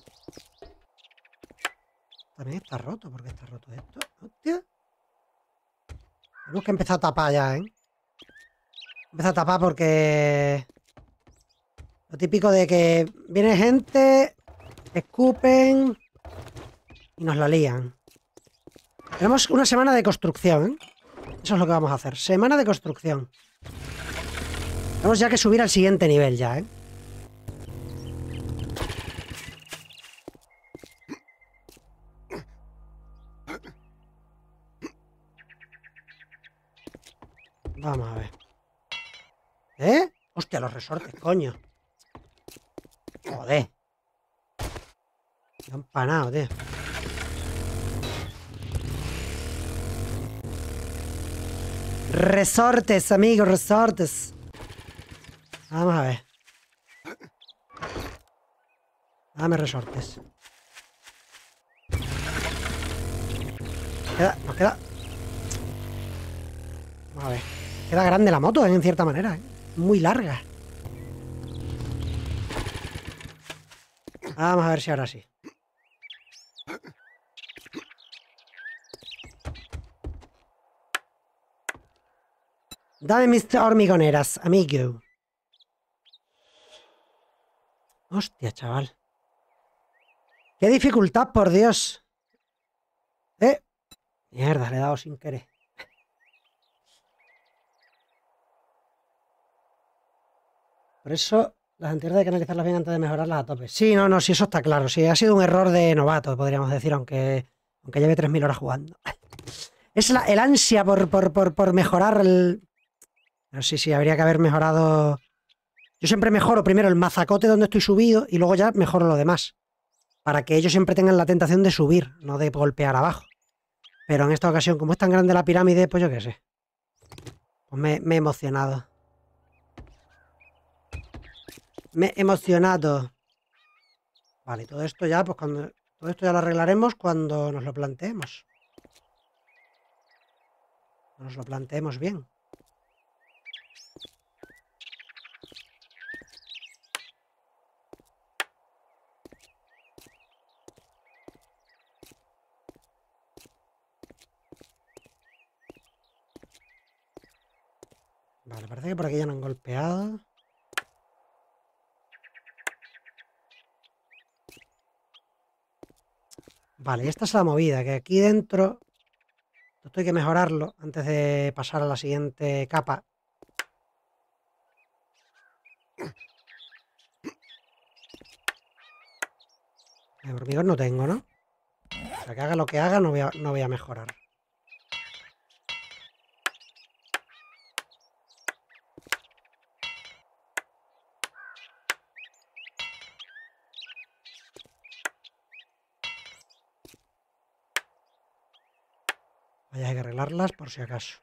También está roto. ¿Por qué está roto esto? Hostia. Tenemos que empezar a tapar ya, ¿eh? Empezar a tapar porque... Lo típico de que viene gente, escupen y nos la lían. Tenemos una semana de construcción, ¿eh? Eso es lo que vamos a hacer. Semana de construcción. Tenemos ya que subir al siguiente nivel ya, ¿eh? Vamos a ver. ¿Eh? Hostia, los resortes, coño. Joder. Me han empanado, tío. Resortes, amigos, resortes. Vamos a ver. Dame resortes. Queda, nos queda... Vamos a ver. Queda grande la moto, ¿eh? En cierta manera, ¿eh? Muy larga. Vamos a ver si ahora sí. Dame mis hormigoneras, amigo. Hostia, chaval. ¡Qué dificultad, por Dios! ¡Eh! Mierda, le he dado sin querer. Por eso, las anteriores hay que analizarlas bien antes de mejorarlas a tope. Sí, no, no, sí, eso está claro. Sí, ha sido un error de novato, podríamos decir, aunque, aunque lleve tres mil horas jugando. Es la, el ansia por, por, por, por mejorar el... Pero sí, sí, habría que haber mejorado... Yo siempre mejoro primero el mazacote donde estoy subido y luego ya mejoro lo demás. Para que ellos siempre tengan la tentación de subir, no de golpear abajo. Pero en esta ocasión, como es tan grande la pirámide, pues yo qué sé. Pues me, me he emocionado. Me he emocionado. Vale, y todo esto ya, pues cuando... Todo esto ya lo arreglaremos cuando nos lo planteemos. Nos lo planteemos bien. Vale, parece que por aquí ya no han golpeado. Vale, y esta es la movida, que aquí dentro... Esto hay que mejorarlo antes de pasar a la siguiente capa. El hormigón no tengo, ¿no? O sea, que haga lo que haga, no voy a, no voy a mejorar. Vaya, hay que arreglarlas por si acaso.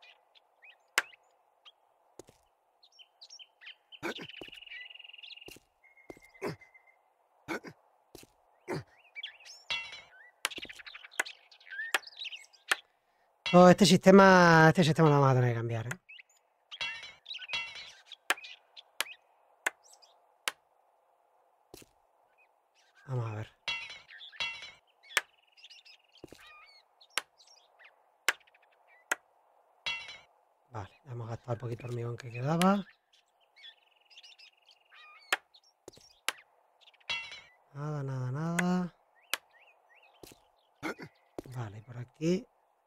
Todo este sistema, este sistema lo vamos a tener que cambiar, ¿eh? Vamos a ver. Vale, ya hemos gastado el poquito hormigón que quedaba. Nada, nada, nada. Vale, por aquí.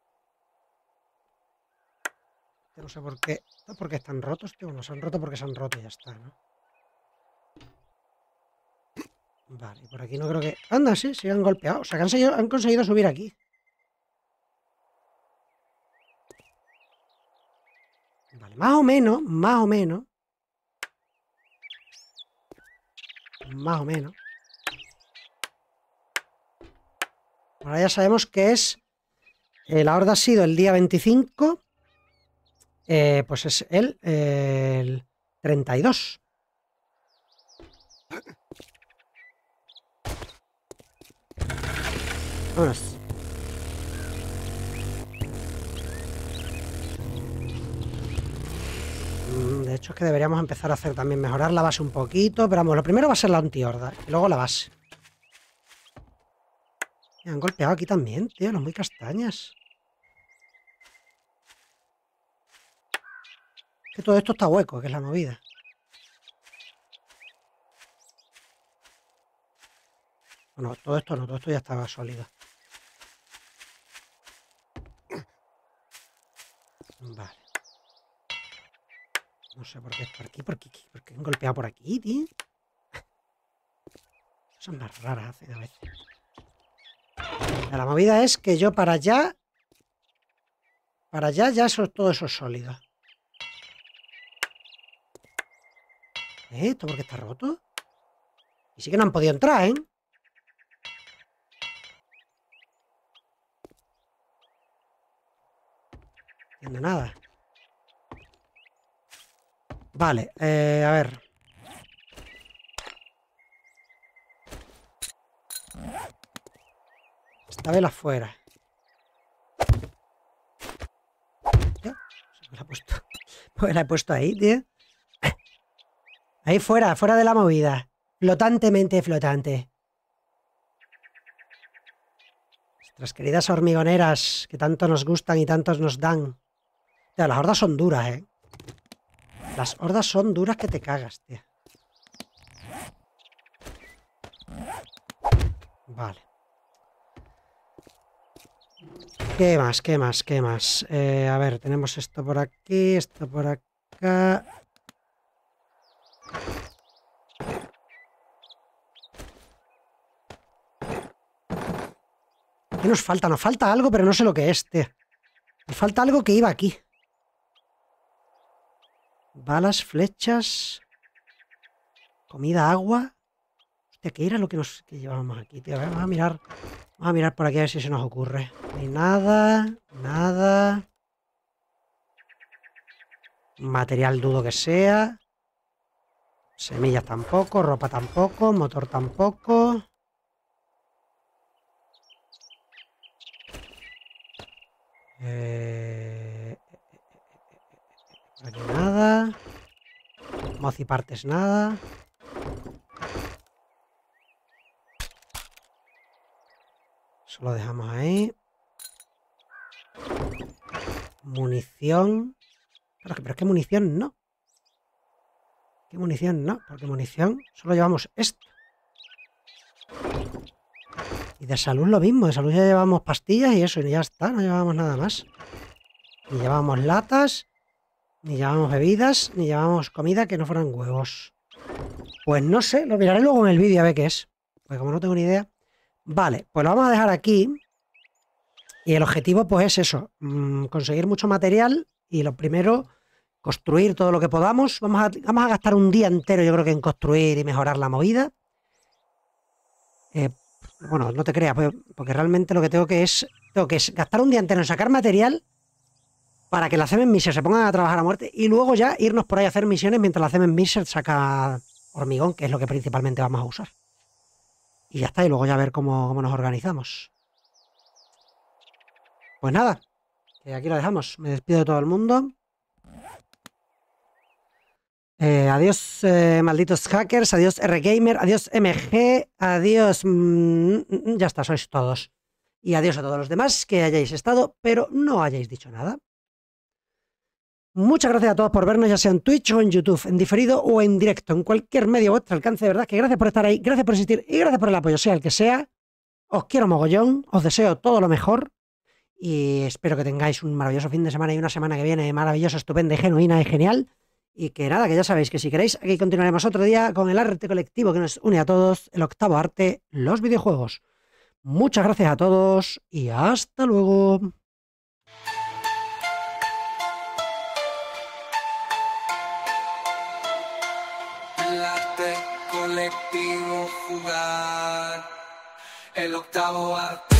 No sé por qué. No porque están rotos, tío. No se han roto porque se han roto y ya está, ¿no? Vale, y por aquí no creo que... Anda, sí, sí han golpeado. O sea, que han, seguido- han conseguido subir aquí. Vale, más o menos, más o menos. Más o menos. Ahora ya sabemos que es... eh, la horda ha sido el día veinticinco. Eh, pues es el, eh, el treinta y dos. Vámonos. De hecho es que deberíamos empezar a hacer también, mejorar la base un poquito, pero vamos, lo primero va a ser la antihorda y luego la base. Me han golpeado aquí también, tío, los muy castañas. Que todo esto está hueco, que es la movida. Bueno, todo esto no, todo esto ya estaba sólido. Vale. No sé por qué es por aquí, por aquí, por qué han golpeado por aquí, tío. Son más raras hacen a veces. La movida es que yo para allá... Para allá ya eso, todo eso es sólido. ¿Eh? ¿Esto por qué está roto? Y sí que no han podido entrar, ¿eh? No entiendo nada. Vale, eh, a ver. Esta vela fuera. ¿Ya? Me la he puesto. Pues la he puesto ahí, tío. Ahí fuera, fuera de la movida. Flotantemente flotante. Nuestras queridas hormigoneras que tanto nos gustan y tantos nos dan. Tío, las hordas son duras, ¿eh? Las hordas son duras que te cagas, tío. Vale. ¿Qué más? ¿Qué más? ¿Qué más? Eh, a ver, tenemos esto por aquí, esto por acá. ¿Qué nos falta? Nos falta algo, pero no sé lo que es, tío. Nos falta algo que iba aquí. Balas, flechas... Comida, agua... Hostia, ¿qué era lo que nos que llevábamos aquí, tío? A ver, vamos a mirar... Vamos a mirar por aquí a ver si se nos ocurre. No hay nada... Nada... Material dudo que sea... Semillas tampoco, ropa tampoco, motor tampoco... Eh... Aquí nada... Mocipartes nada... Eso lo dejamos ahí. Munición. Pero, pero es que munición no. ¿Qué munición no? Porque munición solo llevamos esto. Y de salud lo mismo. De salud ya llevamos pastillas y eso. Y ya está. No llevamos nada más. Ni llevamos latas. Ni llevamos bebidas. Ni llevamos comida que no fueran huevos. Pues no sé. Lo miraré luego en el vídeo a ver qué es. Pues como no tengo ni idea. Vale. Pues lo vamos a dejar aquí. Y el objetivo pues es eso, mmm, conseguir mucho material y lo primero, construir todo lo que podamos. Vamos a, vamos a gastar un día entero yo creo que en construir y mejorar la movida. Eh, bueno, no te creas, pues, porque realmente lo que tengo que es, tengo que es gastar un día entero en sacar material para que la Cemen Mixer se pongan a trabajar a muerte y luego ya irnos por ahí a hacer misiones mientras la Cemen Mixer saca hormigón, que es lo que principalmente vamos a usar. Y ya está, y luego ya ver cómo, cómo nos organizamos. Pues nada, que aquí lo dejamos. Me despido de todo el mundo. Eh, adiós, eh, malditos hackers. Adiós, R-Gamer. Adiós, M G. Adiós. Mmm, ya está, sois todos. Y adiós a todos los demás que hayáis estado, pero no hayáis dicho nada. Muchas gracias a todos por vernos, ya sea en Twitch o en YouTube, en diferido o en directo, en cualquier medio a vuestro alcance, de verdad, que gracias por estar ahí, gracias por existir y gracias por el apoyo, sea el que sea. Os quiero mogollón, os deseo todo lo mejor y espero que tengáis un maravilloso fin de semana y una semana que viene maravillosa, estupenda y genuina y genial. Y que nada, que ya sabéis que si queréis, aquí continuaremos otro día con el arte colectivo que nos une a todos, el octavo arte, los videojuegos. Muchas gracias a todos y hasta luego. El arte colectivo jugar, el octavo arte.